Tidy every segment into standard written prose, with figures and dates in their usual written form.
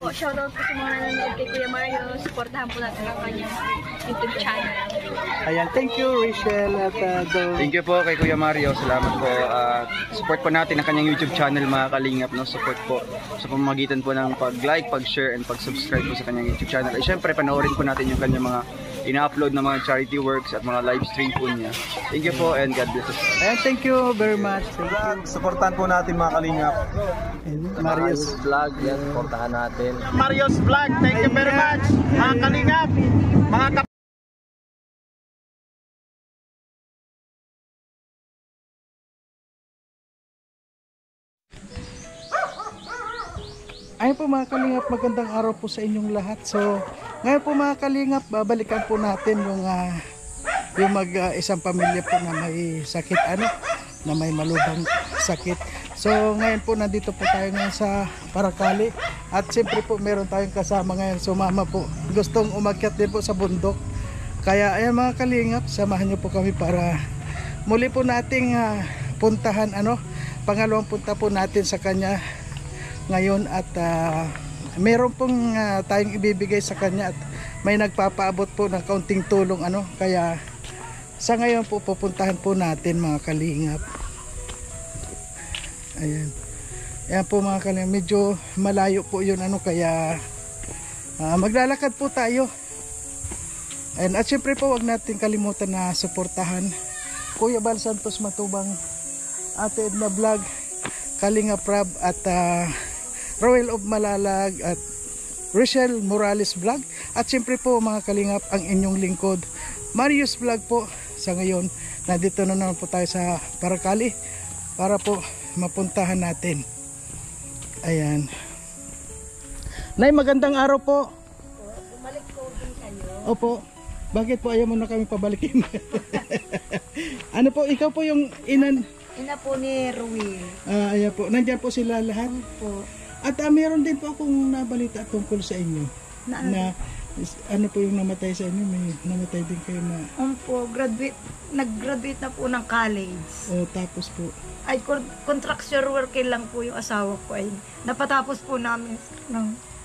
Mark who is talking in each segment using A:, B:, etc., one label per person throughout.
A: po, shoutout po sa mga nanonood kay Kuya Mario. Supportahan po natin ang kanyang YouTube channel.
B: Ayan, thank you Rachel at
C: Thank you po kay Kuya Mario. Salamat po. Support po natin ang kanyang YouTube channel mga kalingap. No? Support po sa pamamagitan po ng pag-like, pag-share, and pag-subscribe po sa kanyang YouTube channel. At syempre, panoorin po natin yung kanyang mga ina-upload na mga charity works at mga live stream po niya. Thank you po and God bless us.
B: Ayan, thank you very much. Thank you.
D: Supportan po natin mga kalingap.
B: Marius
C: Vlog, yan, supportahan natin.
D: Marius Vlog, thank you very much. Mga kalingap, mga
B: Ayun po mga kalingap, magandang araw po sa inyong lahat. So, ngayon po mga kalingap, babalikan po natin yung isang pamilya po na may sakit, na may malubhang sakit. So, ngayon po nandito po tayo ngayon sa Paracali. At siyempre po meron tayong kasama ngayon, sumama po. Gustong umakyat din po sa bundok. Kaya ayan mga kalingap, samahan niyo po kami para muli po nating puntahan, pangalawang punta po natin sa kanya ngayon at meron pong tayong ibibigay sa kanya at may nagpapaabot po ng kaunting tulong kaya sa ngayon po pupuntahan po natin mga kalingap. Ayan po mga kalingap, medyo malayo po yun kaya maglalakad po tayo. At syempre po wag natin kalimutan na suportahan Kuya Bal Santos Matubang, Ate Edna Vlog, Kalingap Rab at Royal of Malalag at Rachel Morales Vlog. At siyempre po mga kalingap, ang inyong lingkod Marius Vlog po. Sa ngayon, nandito na naman po tayo sa Paracali para po mapuntahan natin. Ayan. Nay, magandang araw po.
A: Bumalik po din kayo.
B: Opo. Bakit po ayaw mo na kami pabalikin? Ano po, ikaw po yung ina
A: po ni Ruel.
B: Ayan po, nandyan po sila lahat.
A: Po.
B: At meron din po akong nabalita tungkol sa inyo na ano po yung namatay sa inyo, may namatay din kayo na
A: po, nag-graduate na po ng college.
B: Tapos po
A: Ay, contractual worker lang po yung asawa ko ay napatapos po namin ng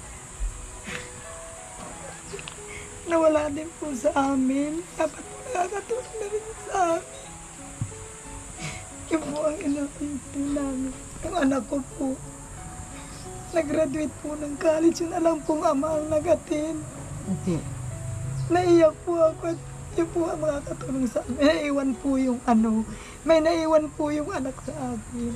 A: nawala din po sa amin. Dapat po nakakatulong na rin sa amin. Yung po ang inapin po namin. Yung anak ko po nag-graduate po ng college, yun alam pong ama ang nagatin.
B: Okay.
A: Naiyak po ako at yun po ang makakatulong sa amin. Naiwan po yung may naiwan po yung anak sa akin.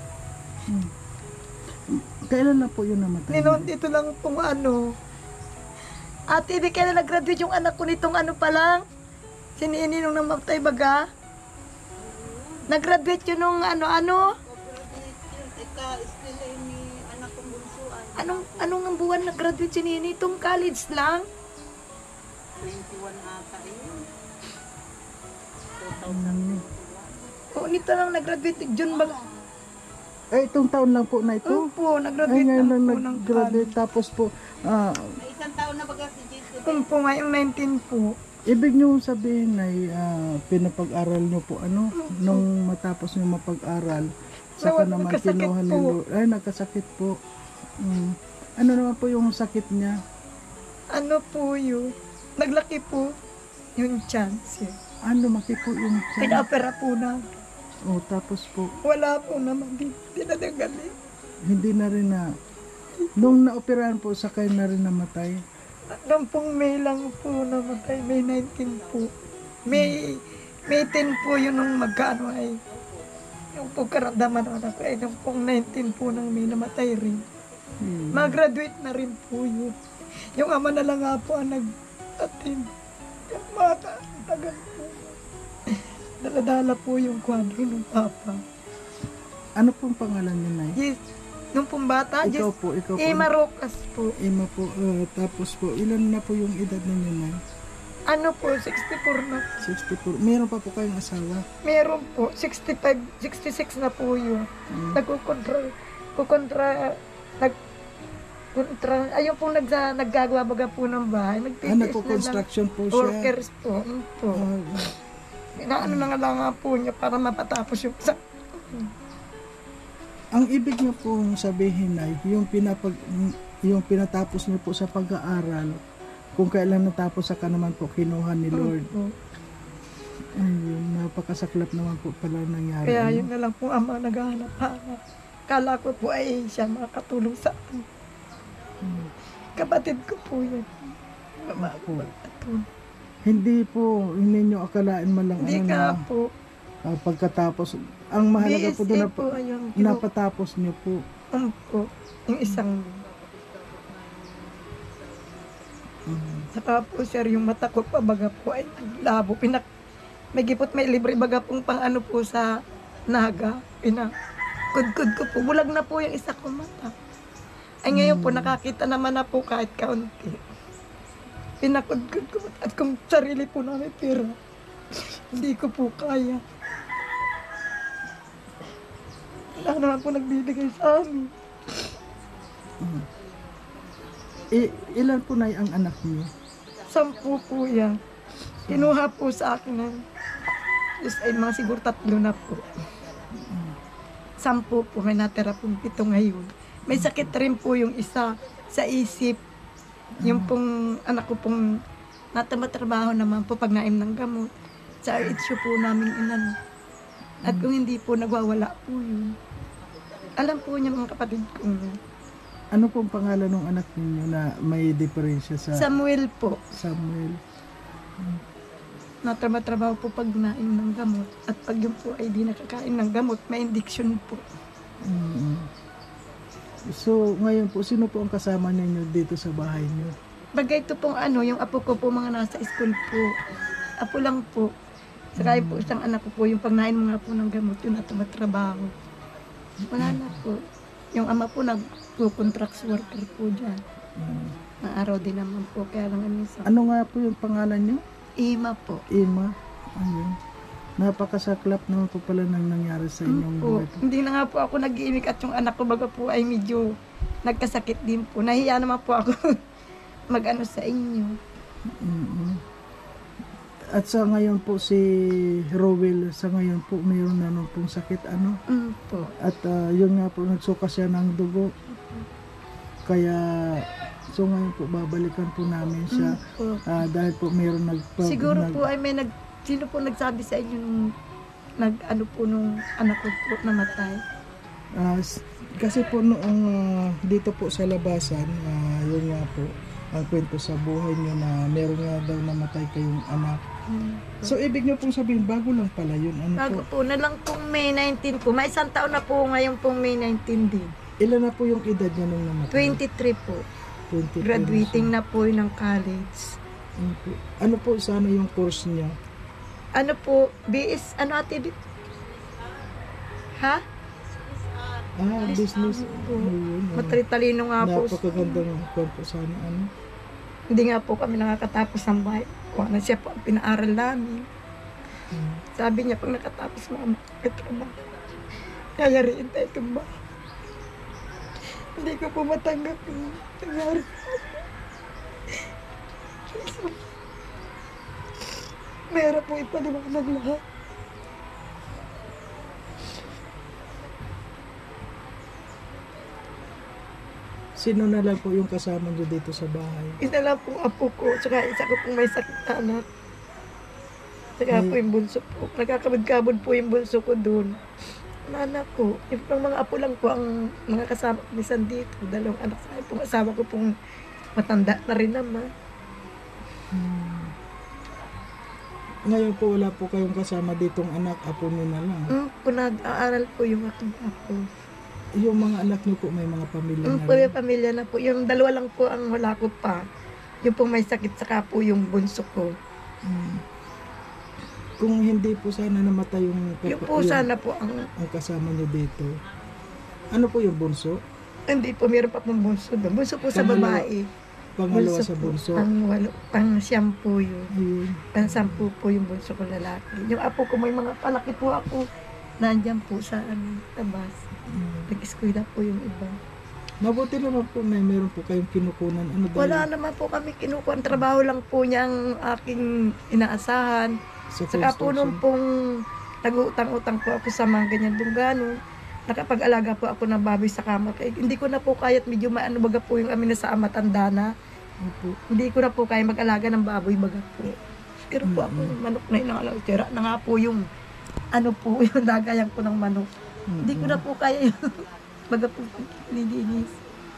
B: Kailan na po yun namatay?
A: Dito lang pong Ate, di kailan nag-graduate yung anak ko nitong pa lang? Sinini nung namatay baga? Nag-graduate yun nung Anong ang buwan nag-graduate si Nini? Itong college lang?
E: 21 ata yun. 2000.
A: Nito lang nag-graduate. June ba?
B: Itong taon lang po na ito?
A: Opo, nag-graduate
B: ngayon
A: lang po ng
B: nag-graduate. Tapos po,
E: May isang taon na baga si Jesus.
A: po, ngayong 19 po.
B: ibig nyo sabihin na pinapag-aral nyo po, nung matapos nyo mapag-aral, saka naman kinuha ni Lord. Ay, nagkasakit po. Ano naman po yung sakit niya?
A: Po yun? Naglaki po yung chance.
B: Lumaki po yung tiyan.
A: Pinapera po na.
B: Tapos po,
A: Wala po naman. Hindi na nagaling.
B: hindi na rin nung naoperahan po, sakay na rin namatay.
A: Noong pong May lang po namatay. May 19 po. May 10 po yun nung ay. Yung po karamdaman ako ay nung pong 19 po nang may namatay rin. Mag-graduate na rin po yun. Yung ama na lang nga po ang nag-attend. Yung bata, tagal po. Daladala po yung kwadro ng papa.
B: Ano pong pangalan niyo, Nay?
A: Yes. Nung pong bata,
B: Ikaw po.
A: Marocas po.
B: Ima po. Tapos po, ilan na po yung edad ninyo, Nay?
A: 64 na.
B: 64. Meron pa po kayong asawa?
A: Meron po. 65, 66 na po yun. Ayun pong naggagawa baga po ng bahay.
B: Nagko-construction po siya.
A: Workers po. Inaano na nga po niya para mapatapos yung
B: Ang ibig niyo pong sabihin ay yung yung pinatapos niyo po sa pag-aaral, kung kailan natapos saka naman po kinuha ni Lord.
A: Opo.
B: Ayun, napakasaklap naman po pala nangyari.
A: Kaya
B: ano?
A: yun na lang po ang mga naghahanap-hanap. Kala ko po ay siya makatulong sa akin. Kapatid ko po yun.
B: Opo.
A: Makatulong.
B: Hindi po, hindi nyo akalaan man lang
A: Hindi
B: ano
A: ka
B: na
A: po.
B: pagkatapos. Ang mahalaga po doon
A: BSA po ayun.
B: napatapos nyo po.
A: Po. Yung isang. Saka po sir, yung mata ko pa baga po ay labo. May gipot, may libre baga pong pang ano po sa naga. Pinakudkud ko po. Bulag na po yung isa kong mata. Ay ngayon po nakakita naman na po kahit kaunti. Pinakudkud ko at kung sarili po namin pera, hindi ko po kaya. Wala naman po nagbibigay sa amin.
B: Ilan po na ang anak niyo?
A: 10 po yan. Kinuha po sa akin ng ay mga siguro 3 na po. 10 po, may natira pong 7 ngayon. May sakit rin po yung isa sa isip. Yung pong anak ko pong natamatrabaho naman po pag naim ng gamot. Sa itsyo po namin inano. At kung hindi po nagwawala po yun. Alam po niya mga kapatid ko.
B: Ano pong pangalan ng anak ninyo na may diferensya sa
A: Samuel po.
B: Samuel?
A: Natrabaho po pag naim ng gamot. At pag yun po ay di nakakain ng gamot, may indiction po.
B: So, ngayon po, sino po ang kasama ninyo dito sa bahay niyo?
A: Bagay ito pong ano, yung apo ko po mga nasa school po. Apo lang po. Saka po isang anak ko po, yung pag nain mga po ng gamot, yun at tumatrabaho. Wala na po. Yung ama po nag-contract worker po dyan. Maaraw din naman po, kaya lang minsan.
B: Ano nga po yung pangalan niyo?
A: Ima po.
B: Ima. Ayun. Napakasaklap naman po pala nang nangyari sa inyong
A: Po.
B: buhay.
A: Hindi na nga po ako nag-iimik at yung anak ko baga po ay medyo nagkasakit din po. Nahiya naman po ako mag-ano sa inyo.
B: At sa ngayon po si Rowell, sa ngayon po mayroon na nung pong sakit ano.
A: Po.
B: At yun nga po, nagsuka siya ng dugo. Kaya, so ngayon po, babalikan po namin siya.
A: Po.
B: Dahil po mayroon
A: Siguro po ay may sino po nagsabi sa inyo nung ano po nung anak ko po namatay?
B: Kasi po noong dito po sa labasan, yun nga po, ang kwento sa buhay niyo na meron nga daw namatay kayong anak. So, ibig niyo pong sabihin, bago lang pala yun. Ano
A: Bago
B: po?
A: po, na lang pong May 19 po. May 1 taon na po ngayon pong May 19 din.
B: Ilan na po yung edad niya nung namatay?
A: 23 po.
B: 23
A: Graduating na po yun ng college.
B: Ano po sana yung course niya?
A: Ano po, BS, ano ate? Ha?
B: Business. Ayun,
A: Matalitalino nga po.
B: napakagandang kwento sana. Ano?
A: Hindi nga po kami nakakatapos ng bahay. Kung ano siya po ang pinaaral namin. Sabi niya, pag nakatapos mo, magkatrabaho. Kaya rin tayo tumba. Hindi ko po matanggap yung nangyari. Mahirap po ipaliwanag lahat.
B: Sino na lang po yung kasama niyo dito sa bahay?
A: Isa lang pong apo ko, tsaka isa ko pong may sakit na anak. Tsaka po yung bunso po. Nagkakabod-kabod po yung bunso ko doon. Ang anak ko, yung pang mga apo lang po ang mga kasama ko minsan dito. 2 anak sa akin. Pong asawa ko pong matanda na rin naman.
B: Ngayon po wala po kayong kasama ditong anak, apo niyo na lang.
A: Kung nag-aaral po yung aking apo.
B: Yung mga anak niyo po may mga pamilya na
A: Po
B: rin.
A: yung pamilya na po. Yung 2 lang po ang wala ko pa. Yung pong may sakit, saka po yung bunso ko.
B: Kung hindi po sana namatay yung
A: Yung po sana po ang,
B: ang kasama niyo dito. Ano po yung bunso?
A: hindi po, meron pa pong bunso doon. Bunso po sa
B: Pangalawa.
A: babae.
B: Pangalawa sa bunso.
A: Pang-siyam po yun.
B: Ayun.
A: Pang-sampu po yung bunso ko lalaki. Yung apo ko, may mga palaki po ako. Nandyan po sa tabas. Nag-eskwela po yung iba.
B: Mabuti naman po na meron po kayong kinukunan. Ano dahil
A: Wala naman po kami kinukuha. Ang trabaho lang po niya ang aking inaasahan.
B: sa
A: Saka po
B: construction?
A: nung pong nag-utang-utang po ako sa mga ganyan dunggano. nakapag-alaga po ako ng baboy sa kama. Kaya hindi ko na po kaya at medyo maano baga po yung amin na sa matanda na. Hindi ko na po kaya mag-alaga ng baboy baga po. Pero po ako yung manok na inalaga. Tira na nga po yung ano po yung lagayan ko ng manok. Hindi ko na po kaya yung baga po nilinis.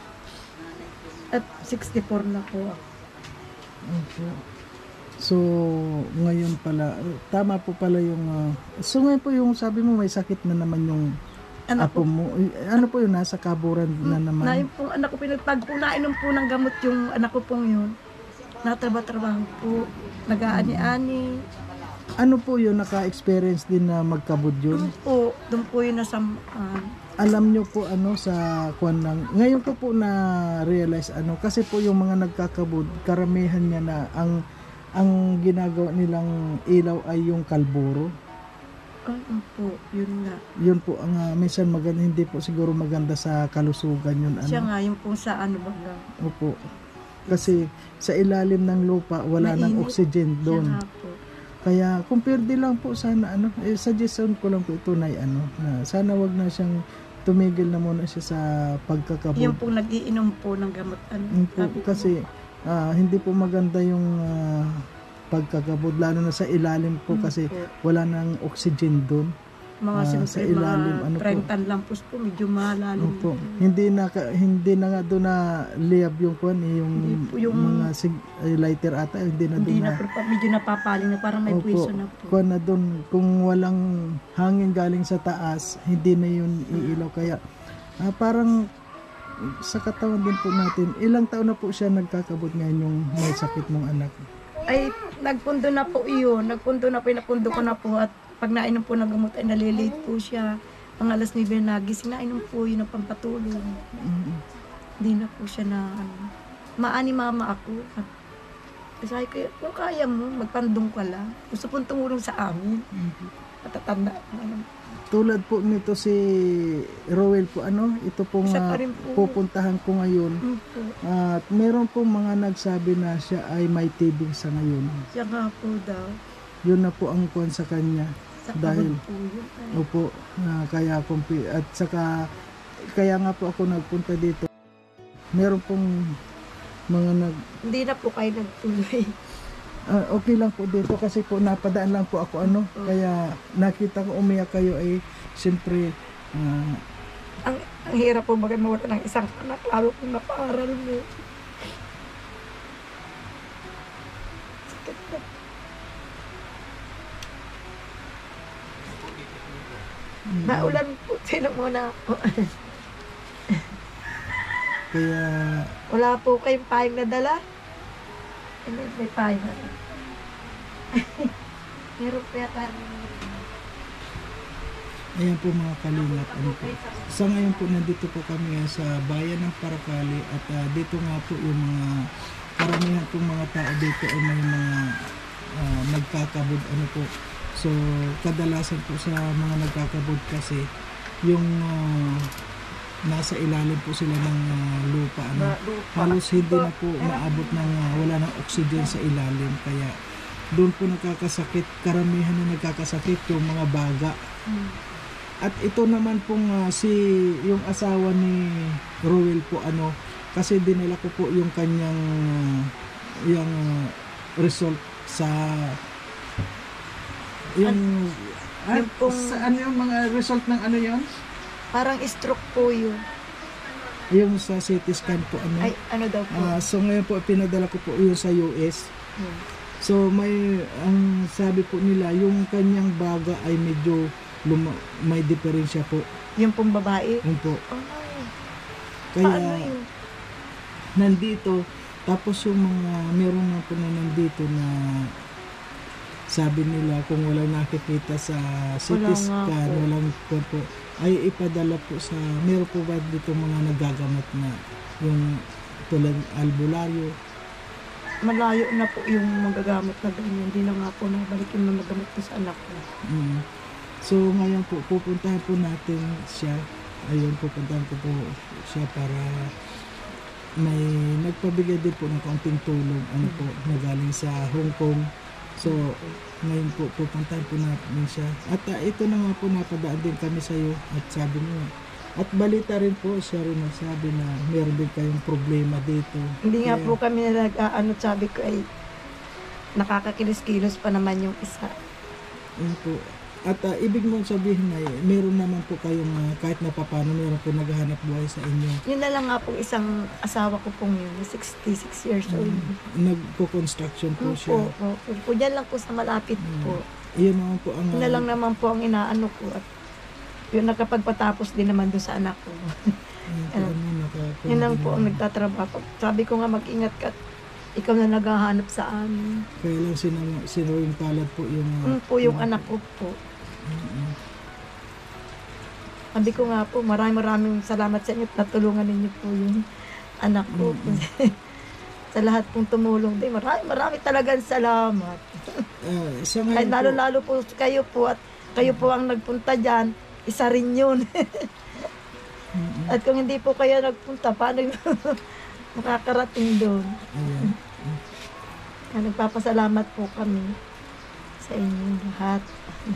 A: At 64 na po ako.
B: Opo. So, ngayon pala, tama po pala yung, so ngayon po yung sabi mo may sakit na naman yung
A: Anak
B: apo mo. Ano po yun, nasa kaburan na naman?
A: Na yung pong anak ko pinagpag po nainom po ng gamot yung anak ko pong yun. Natrabaho po. Nag-aani-ani.
B: Ano po yun, naka-experience din na magkabud yun?
A: Doon po yun
B: Alam nyo po ano sa kwan lang, ngayon ko po na-realize ano, kasi po yung mga nagkakabud, karamihan niya na ang ginagawa nilang ilaw ay yung kalburo.
A: Yun nga.
B: Yun po ang minsan maganda, hindi po siguro maganda sa kalusugan yun. Ano?
A: Siya nga, yung po sa ano baga.
B: Opo. Kasi sa ilalim ng lupa, wala
A: Mainit.
B: ng oxygen
A: Siya
B: doon.
A: nga po.
B: Kaya compare din lang po sana ano, suggestion ko lang po ito na ano, na sana wag na siyang tumigil na muna siya sa pagkakabud.
A: Yung po nag-iinom po ng gamot. Sabi ko,
B: Kasi hindi po maganda yung pagkakabud, lalo na sa ilalim po kasi wala nang oxygen doon.
A: mga
B: sa
A: siyempre,
B: ilalim,
A: mga
B: ano po?
A: 30 lampos po, medyo malalim.
B: Opo. Hindi na nga doon na liyab yung kwan, yung,
A: Hindi po yung-
B: mga lighter ata, hindi na
A: Hindi
B: doon
A: na po, medyo napapaling na, parang may
B: Opo.
A: puwiso na po.
B: Kwan na doon, kung walang hangin galing sa taas, hindi na yun iilaw. Kaya parang sa katawan din po natin, ilang taon na po siya nagkakabot ngayon yung may sakit mong anak?
A: Ay, nagpundo na po iyon. Nagpundo na po, napundo ko na po. At pag nainom po ng gamot, ay nalilate po siya. Ang alas 9 na nagising, nainom po yun ang pampatulong. Hindi na po siya na, maani mama ako. At sabi ko, kung kaya mo, magpandong ka lang. Gusto pong tumulong sa amin. Matatanda ako.
B: Tulad po nito si Rowel po, ito pong
A: Isa pa rin po.
B: pupuntahan ko ngayon.
A: Po.
B: At meron pong mga nagsabi na siya ay may TB sa ngayon.
A: Siya nga po daw.
B: Yun na po ang kuwan sa kanya.
A: Sa
B: Dahil,
A: kabod po yun. Ay,
B: opo, kaya at saka, kaya nga po ako nagpunta dito. Meron pong mga
A: hindi na po kayo nagtuloy.
B: okay lang po dito kasi po napadaan lang po ako kaya nakita ko umiyak kayo ay siyempre
A: Ang hirap po bagay mawala ng isang anak, lalo kung napaaral mo. Sakit na. Naulan po, sino muna ako.
B: kaya
A: Wala po kayong pahing na dala? Hindi, may pahing na. Meron pa yata.
B: ayan po mga kalingap po. Sa ngayon po nandito po kami sa bayan ng Paracali at dito nga po yung mga karamihan pong mga tao dito ay may mga nagkakabod po. So kadalasan po sa mga nagkakabod kasi yung nasa ilalim po sila ng lupa. Halos hindi na po maabot ng wala ng oxygen sa ilalim kaya doon po nagkakasakit, karamihan na nagkakasakit yung mga baga. At ito naman pong yung asawa ni Rowel po kasi dinala ko po yung kanyang yung result sa yung yung mga result ng yun?
A: Parang stroke po yun.
B: Yung sa CT scan po
A: Ay, ano daw po?
B: so ngayon po pinadala ko po yung sa US. So ang sabi po nila yung kanyang baga ay medyo may diferensya po.
A: Yung pong babae?
B: Yun po.
A: Ay,
B: Kaya
A: paano yun?
B: nandito tapos yung mga meron na po na nandito na sabi nila kung walang nakikita sa CT
A: Wala nga
B: scan,
A: po.
B: walang po ay ipadala po sa meron po ba dito mga nagagamot na yung tulad albularyo.
A: Malayo na po yung magagamot na ganyan. Hindi na nga po nabalik yung mga gamot ko sa anak ko.
B: So ngayon po pupuntahan po natin siya. Ayun, pupuntahan ko po siya para may nagpabigay din po ng kaunting tulong po na galing sa Hong Kong. So, ngayon po, pupuntahan po natin siya. At ito na nga po, napadaan din kami sa iyo at sabi niya, at balita rin po, siya rin nagsabi na meron din kayong problema dito.
A: Hindi nga
B: Kaya-
A: po kami sabi ko ay nakakakilos-kilos pa naman yung isa.
B: Yun po. At ibig mong sabihin na meron naman po kayong kahit na papano meron po naghahanap buhay sa inyo.
A: Yun na lang nga po isang asawa ko pong yun, 66 years old.
B: Nagko-construction po siya.
A: Po, dyan lang po sa malapit po.
B: Iyon naman po ang
A: Yun na lang naman po ang inaano ko. At yun nakapagpatapos din naman doon sa anak ko. Yun lang po ang nagtatrabaho. Sabi ko nga mag-ingat ka. Ikaw na naghahanap sa amin.
B: Kaya lang sinawing palad po yung
A: Po yung anak ko po. Sabi ko nga po, maraming salamat sa inyo at natulungan ninyo po yung anak ko. Sa lahat pong tumulong din. Marami talagang salamat.
B: Sa
A: Ay,
B: ngayon po,
A: lalo po kayo po at kayo po ang nagpunta dyan. Isa rin yun. At kung hindi po kayo nagpunta, paano yung makakarating doon?
B: ayan.
A: Nagpapasalamat po kami sa inyong lahat.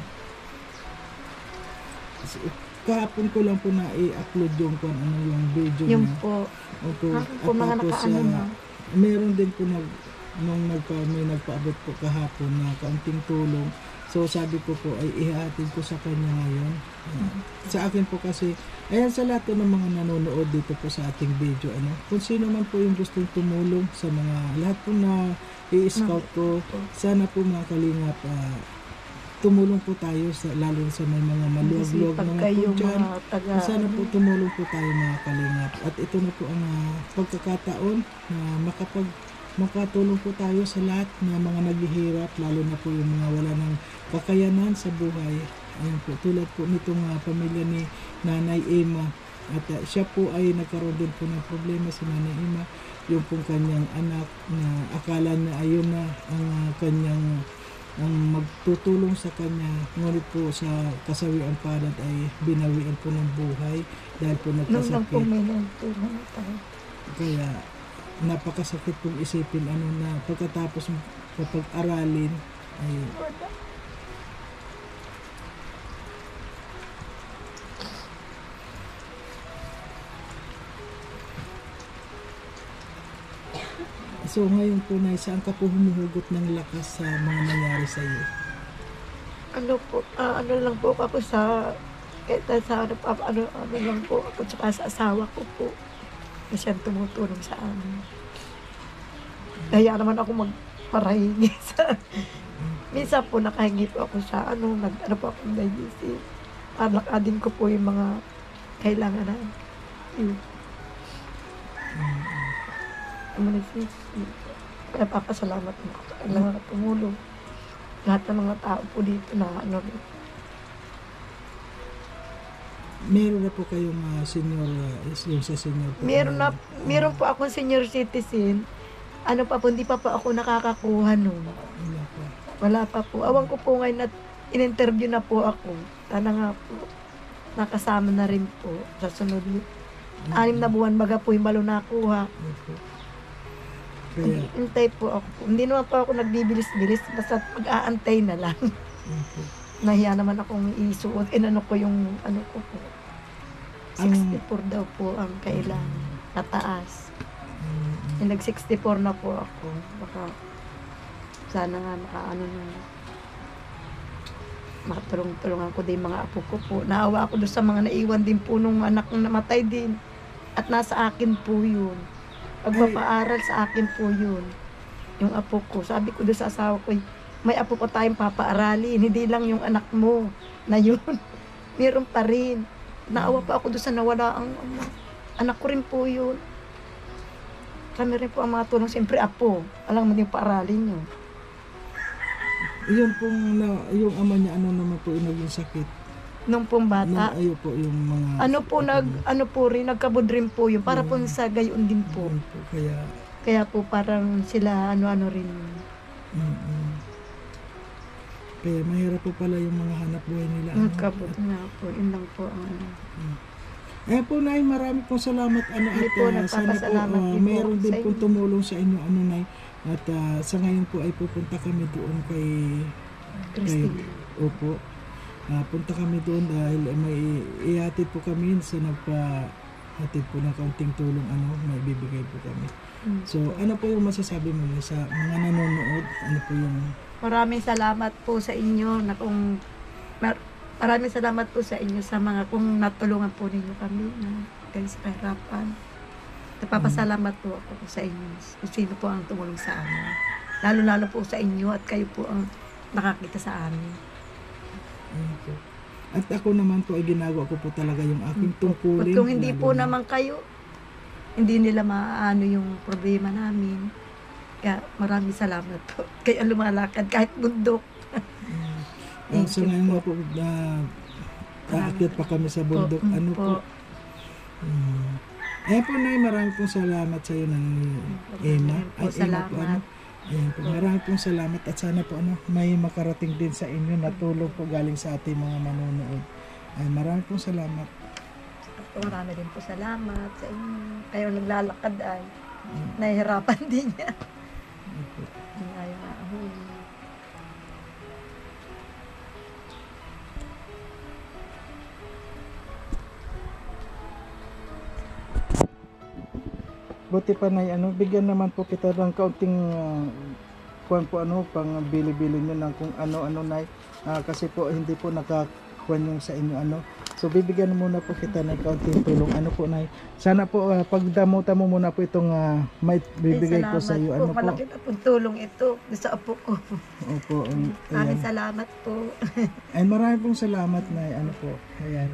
B: Kahapon ko lang po na i-upload yung yung video
A: Yung
B: niya.
A: po.
B: Opo.
A: Po mga nakaano na.
B: Meron din po may nagpaabot po kahapon na kaunting tulong. So sabi ko po ay ihahatid ko sa kanya ngayon. Sa akin po kasi, ayan sa lahat po ng mga nanonood dito po sa ating video, kung sino man po yung gustong tumulong sa mga lahat po na i-scout ko, sana po mga kalingap, tumulong po tayo lalo sa may mga maluwag-luwag
A: Pag
B: mga
A: kayo
B: po dyan.
A: mga taga...
B: Sana po tumulong po tayo mga kalingap. At ito na po ang pagkakataon na makatulong po tayo sa lahat ng mga naghihirap, lalo na po yung mga wala ng kakayanan sa buhay. Ayun po, tulad po nitong pamilya ni Nanay Emma. At siya po ay nagkaroon din po ng problema si Nanay Emma. Yung pong kanyang anak na akala na ayun na ang kanyang ang magtutulong sa kanya, ngunit po sa kasawiang palad ay binawian po ng buhay dahil po
A: Nung lang po
B: nagkasakit.
A: may nagtulong tayo.
B: Kaya napakasakit pong isipin na pagkatapos kapag-aralin ay so ngayon po na saan ka po humuhugot ng lakas sa mga nangyari sa iyo?
A: Ano lang po ako sa kahit sa ano lang po ako tsaka sa asawa ko po na siyang tumutulong sa amin. Kaya naman ako magparahingi sa minsan po nakahingi po ako sa ano po ako dialysis. Alakadin ko po yung mga kailangan na yun. Kaya papasalamat mo ako sa kailangan na tumulong. Lahat ng mga tao po dito na ano
B: Meron na po kayong senior, yung sa senior po?
A: Meron po akong senior citizen. Ano pa po, hindi pa po ako nakakakuha nun.
B: Wala po.
A: Wala pa po. Awan ko po ngayon at in-interview na po ako. Sana nga po, nakasama na rin po sa sunod. 6 na buwan baga po yung balo nakuha.
B: Opo. Kaya,
A: Hintay po ako. Hindi naman po ako nagbibilis-bilis. Basta mag-aantay na lang.
B: opo.
A: Nahiya naman akong isuot. Inano ko yung ano ko po. 64 daw po ang kailangan. Nataas. Yung nag-64 na po ako. Baka sana nga makaano nung makatulong-tulungan ko din mga apo ko po. Naawa ako doon sa mga naiwan din po nung anak kong namatay din. At nasa akin po yun. Pagpapaaral sa akin po yun. Yung apo ko. Sabi ko doon sa asawa ko, may apo pa tayong papaaralin. Hindi lang yung anak mo na yun. Meron pa rin. Naawa pa ako doon sa nawala ang anak ko rin po yun. Kami rin po ang mga tulong. Siyempre apo. Alam mo yung paaralin nyo.
B: yun pong, yung ama niya, ano naman po yung naging sakit?
A: Nung pong bata.
B: Ayo po yung mga...
A: Ano po rin, nagkabod rin po yun. Para po sa gayon din po.
B: Yun po,
A: Kaya po parang sila ano-ano rin.
B: Kaya mahirap po pala yung mga hanap buhay nila.
A: Nagkabod nga po. Yun lang po ang ano.
B: Eh po Nay, marami pong salamat ano
A: Hindi
B: at
A: po,
B: sana po
A: nagpapasalamat din po
B: mayroon din
A: sa
B: pong
A: inyo.
B: tumulong sa inyo ano Nay. At sa ngayon po ay pupunta kami doon kay
A: Christine.
B: Opo. Punta kami doon dahil may ihatid po kami sa nagpa-hatid po ng kaunting tulong may bibigay po kami. So ano po yung masasabi mo Nay, sa mga nanonood? Ano po yung
A: Maraming salamat po sa inyo na kung maraming salamat po sa inyo sa mga kung natulungan po ninyo kami na kayo sa kahirapan. Napapasalamat po ako sa inyo. Kung sino po ang tumulong sa amin. Lalo-lalo po sa inyo at kayo po ang nakakita sa amin.
B: ano po? At ako naman po ay ginagawa ko po talaga yung aking tungkulin.
A: At kung hindi
B: lalo
A: po
B: na-
A: naman kayo, hindi nila maano yung problema namin. Kaya maraming salamat po. Kaya lumalakad kahit bundok.
B: So
A: Thank you
B: ngayon
A: po.
B: nga po aakyat pa kami sa bundok. Ano po? Ayan po Nay, marami pong salamat sa iyo ng Emma.
A: Maraming po
B: Emma po,
A: salamat.
B: Ayan po, marami pong salamat at sana po may makarating din sa inyo na tulong po galing sa ating mga manonood. Ay, marami pong salamat.
A: Marami din po salamat sa inyo. Kayo naglalakad ay nahihirapan din niya. Ayaw na ako.
B: Buti pa Nay, bigyan naman po kita ng kaunting kuwan po pang bili-bili nyo ng kung ano-ano Nay. Kasi po hindi po nakakuan yung sa inyo So bibigyan muna po kita ng kaunting tulong. Ano po Nay? Sana po pagdamutan mo muna po itong may bibigay ko sa iyo. Ano po?
A: Malaki na pong tulong ito sa apo ko.
B: Opo.
A: Maraming
B: Ayan.
A: salamat po.
B: Ay, marami pong salamat Nay. Ano po? Ayan.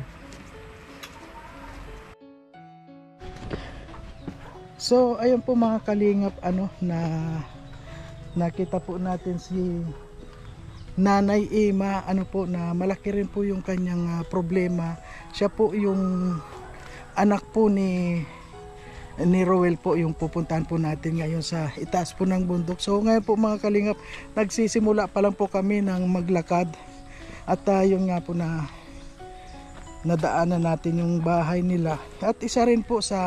B: So, ayun po mga kalingap na nakita po natin si Nanay Emma na malaki rin po yung kanyang problema. Siya po yung anak po ni Roel po yung pupuntahan po natin ngayon sa itaas po ng bundok. So ngayon po mga kalingap, nagsisimula pa lang po kami ng maglakad at yung nga po na nadaanan natin yung bahay nila at isa rin po sa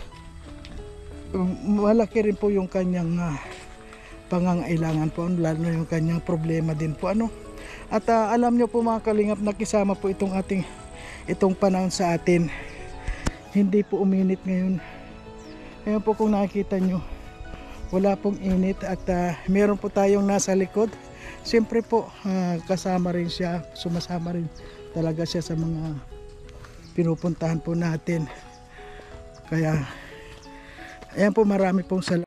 B: malaki rin po yung kanyang pangangailangan po, lalo na yung kanyang problema din po at alam nyo po mga kalingap, nakisama po itong panahon sa atin, hindi po uminit ngayon po kung nakikita nyo, wala pong init at meron po tayong nasa likod, siyempre po kasama rin siya, sumasama rin talaga siya sa mga pinupuntahan po natin, kaya ayan po, marami pong salamat.